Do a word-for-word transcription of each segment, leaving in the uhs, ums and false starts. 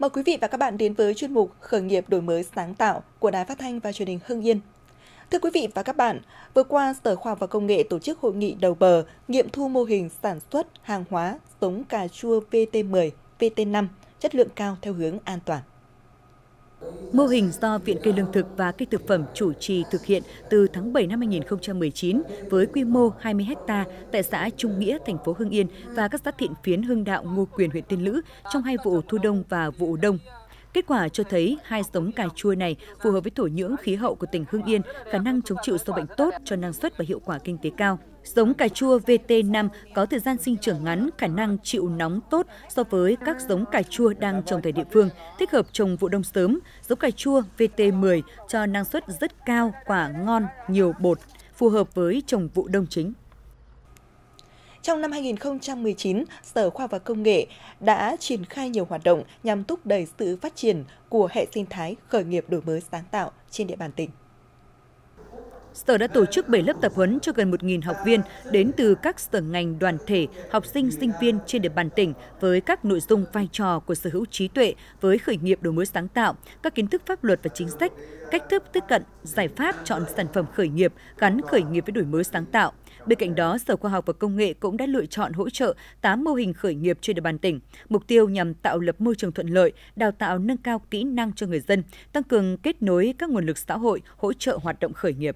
Mời quý vị và các bạn đến với chuyên mục Khởi nghiệp đổi mới sáng tạo của Đài Phát thanh và Truyền hình Hưng Yên. Thưa quý vị và các bạn, vừa qua Sở Khoa học và Công nghệ tổ chức hội nghị đầu bờ nghiệm thu mô hình sản xuất hàng hóa giống cà chua V T mười, V T năm chất lượng cao theo hướng an toàn. Mô hình do Viện Cây Lương thực và Cây thực phẩm chủ trì thực hiện từ tháng bảy năm hai nghìn không trăm mười chín với quy mô hai mươi héc ta tại xã Trung Nghĩa, thành phố Hưng Yên và các xã Thiện Phiến, Hưng Đạo, Ngô Quyền, huyện Tiên Lữ trong hai vụ thu đông và vụ đông. Kết quả cho thấy hai giống cà chua này phù hợp với thổ nhưỡng khí hậu của tỉnh Hưng Yên, khả năng chống chịu sâu bệnh tốt, cho năng suất và hiệu quả kinh tế cao. Giống cà chua V T năm có thời gian sinh trưởng ngắn, khả năng chịu nóng tốt so với các giống cà chua đang trồng tại địa phương, thích hợp trồng vụ đông sớm. Giống cà chua V T mười cho năng suất rất cao, quả ngon, nhiều bột, phù hợp với trồng vụ đông chính. Trong năm hai nghìn không trăm mười chín, Sở Khoa học và Công nghệ đã triển khai nhiều hoạt động nhằm thúc đẩy sự phát triển của hệ sinh thái khởi nghiệp đổi mới sáng tạo trên địa bàn tỉnh. Sở đã tổ chức bảy lớp tập huấn cho gần một nghìn học viên đến từ các sở ngành, đoàn thể, học sinh, sinh viên trên địa bàn tỉnh với các nội dung vai trò của sở hữu trí tuệ với khởi nghiệp đổi mới sáng tạo, các kiến thức pháp luật và chính sách, cách thức tiếp cận, giải pháp chọn sản phẩm khởi nghiệp gắn khởi nghiệp với đổi mới sáng tạo. Bên cạnh đó, Sở Khoa học và Công nghệ cũng đã lựa chọn hỗ trợ tám mô hình khởi nghiệp trên địa bàn tỉnh. Mục tiêu nhằm tạo lập môi trường thuận lợi, đào tạo nâng cao kỹ năng cho người dân, tăng cường kết nối các nguồn lực xã hội, hỗ trợ hoạt động khởi nghiệp.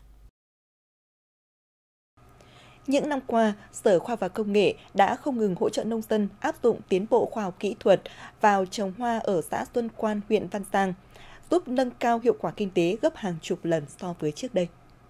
Những năm qua, Sở Khoa học và Công nghệ đã không ngừng hỗ trợ nông dân áp dụng tiến bộ khoa học kỹ thuật vào trồng hoa ở xã Xuân Quan, huyện Văn Giang, giúp nâng cao hiệu quả kinh tế gấp hàng chục lần so với trước đây.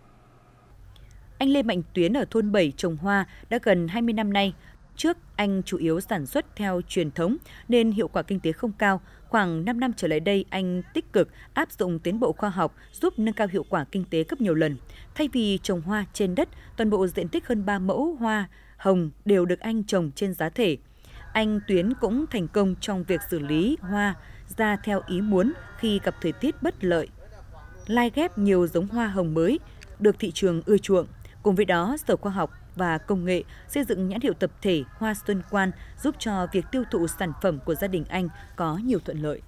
Anh Lê Mạnh Tuyến ở thôn bảy trồng hoa đã gần hai mươi năm nay. Trước, anh chủ yếu sản xuất theo truyền thống nên hiệu quả kinh tế không cao. Khoảng năm năm trở lại đây, anh tích cực áp dụng tiến bộ khoa học giúp nâng cao hiệu quả kinh tế gấp nhiều lần. Thay vì trồng hoa trên đất, toàn bộ diện tích hơn ba mẫu hoa hồng đều được anh trồng trên giá thể. Anh Tuyến cũng thành công trong việc xử lý hoa ra theo ý muốn khi gặp thời tiết bất lợi. Lai ghép nhiều giống hoa hồng mới được thị trường ưa chuộng. Cùng với đó, Sở Khoa học và Công nghệ xây dựng nhãn hiệu tập thể Hoa Xuân Quan giúp cho việc tiêu thụ sản phẩm của gia đình anh có nhiều thuận lợi.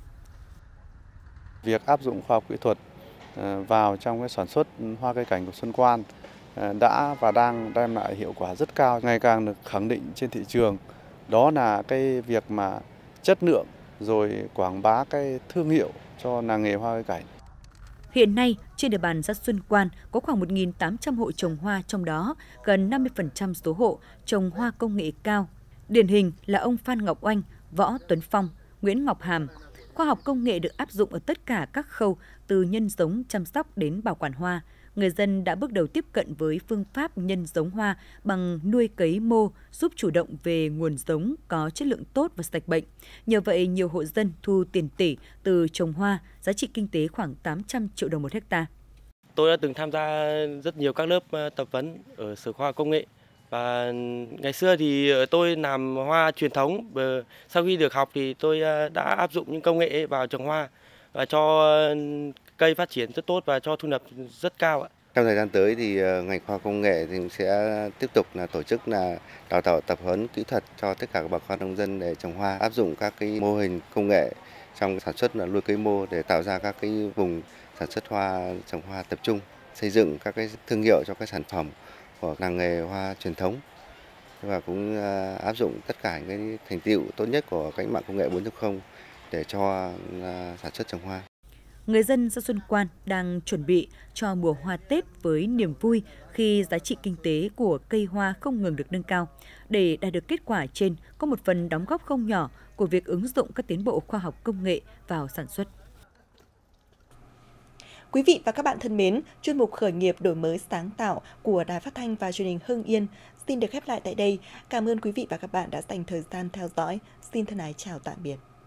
Việc áp dụng khoa học kỹ thuật vào trong cái sản xuất hoa cây cảnh của Xuân Quan đã và đang đem lại hiệu quả rất cao, ngày càng được khẳng định trên thị trường. Đó là cái việc mà chất lượng rồi quảng bá cái thương hiệu cho làng nghề hoa cây cảnh. Hiện nay, trên địa bàn xã Xuân Quan có khoảng một nghìn tám trăm hộ trồng hoa, trong đó gần năm mươi phần trăm số hộ trồng hoa công nghệ cao. Điển hình là ông Phan Ngọc Oanh, Võ Tuấn Phong, Nguyễn Ngọc Hàm. Khoa học công nghệ được áp dụng ở tất cả các khâu từ nhân giống, chăm sóc đến bảo quản hoa. Người dân đã bước đầu tiếp cận với phương pháp nhân giống hoa bằng nuôi cấy mô, giúp chủ động về nguồn giống có chất lượng tốt và sạch bệnh. Nhờ vậy, nhiều hộ dân thu tiền tỷ từ trồng hoa, giá trị kinh tế khoảng tám trăm triệu đồng một hectare. Tôi đã từng tham gia rất nhiều các lớp tập huấn ở Sở Khoa học Công nghệ. Và ngày xưa thì tôi làm hoa truyền thống, sau khi được học thì tôi đã áp dụng những công nghệ vào trồng hoa và cho cây phát triển rất tốt và cho thu nhập rất cao ạ. Trong thời gian tới thì ngành khoa học công nghệ thì sẽ tiếp tục là tổ chức là đào tạo tập huấn kỹ thuật cho tất cả các bà con nông dân để trồng hoa, áp dụng các cái mô hình công nghệ trong sản xuất là nuôi cây mô để tạo ra các cái vùng sản xuất hoa trồng hoa tập trung, xây dựng các cái thương hiệu cho các sản phẩm của làng nghề hoa truyền thống và cũng áp dụng tất cả những cái thành tựu tốt nhất của cách mạng công nghệ bốn chấm không để cho sản xuất trồng hoa. Người dân xã Xuân Quan đang chuẩn bị cho mùa hoa Tết với niềm vui khi giá trị kinh tế của cây hoa không ngừng được nâng cao. Để đạt được kết quả trên, có một phần đóng góp không nhỏ của việc ứng dụng các tiến bộ khoa học công nghệ vào sản xuất. Quý vị và các bạn thân mến, chuyên mục Khởi nghiệp đổi mới sáng tạo của Đài Phát thanh và Truyền hình Hưng Yên xin được khép lại tại đây. Cảm ơn quý vị và các bạn đã dành thời gian theo dõi. Xin thân ái chào tạm biệt.